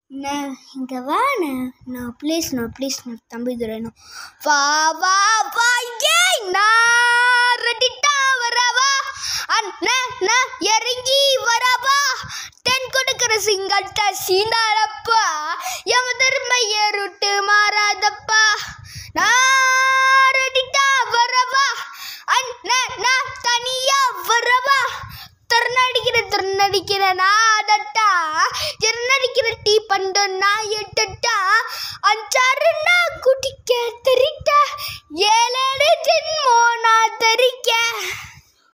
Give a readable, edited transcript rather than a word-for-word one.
இங்கே வாண்ணே, ப்ளீஸ் தம்பி துரையணும். வா வா வா நான் ரெடிட்டா வரவா அண்ணா இறங்கி வரவா தென் கொடுக்கிற சிங்கட்ட சீந்தாடப்பா எம திரும்ப ரூட்டு மாறாதப்பா நான் ரெடிட்டா வரவா அண்ணா தனியா வரவா திறனடிக்கிற நாடட்டா திறனடிக்கிற டீ பண்டு நான் எட்டட்டா அஞ்சாறு நான் குடிக்க தெரிட்ட 7 ஜென்மோ நான் தெரிக்க